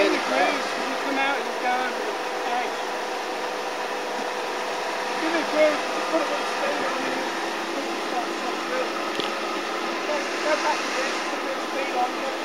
in the cruise, when you come out, you're going with action. Give it a cruise, put a bit of speed on you, you start to come through. Go back a bit, put a bit of speed on you.